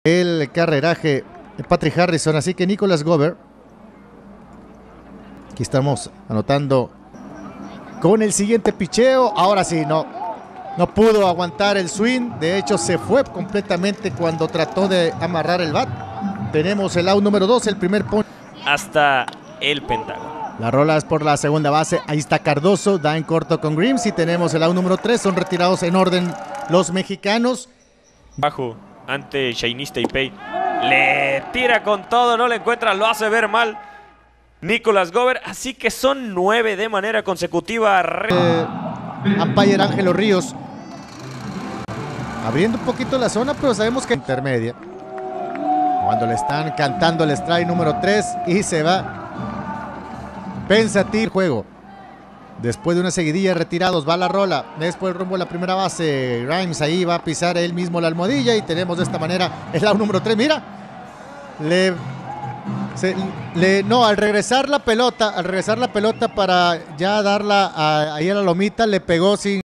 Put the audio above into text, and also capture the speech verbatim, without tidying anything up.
el carreraje de Patrick Harrison, así que Nicholas Glover. Aquí estamos anotando con el siguiente picheo. Ahora sí, no, no pudo aguantar el swing. De hecho, se fue completamente cuando trató de amarrar el bat. Tenemos el out número dos, el primer point. Hasta el Pentágono. La rola es por la segunda base. Ahí está Cardoso, da en corto con Grims. Y tenemos el out número tres. Son retirados en orden los mexicanos. Bajo ante Shainis Taipei. Le tira con todo, no le encuentra, lo hace ver mal Nicholas Glover. Así que son nueve de manera consecutiva. Eh, umpire Ángelo Ríos. Abriendo un poquito la zona, pero sabemos que intermedia. Cuando le están cantando el strike número tres y se va pensativo el juego. Después de una seguidilla de retirados, va la rola. Después rumbo a la primera base. Grimes ahí va a pisar él mismo la almohadilla. Y tenemos de esta manera el out número tres. Mira. Le, se, le, no, al regresar la pelota, al regresar la pelota para ya darla a, ahí a la lomita, le pegó sin...